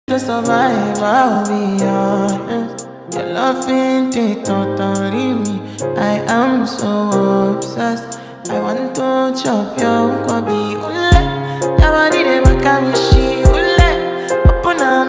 to survive, I'll be honest. Your love ain't it totally me. I am so obsessed. I want to chop your kwabi.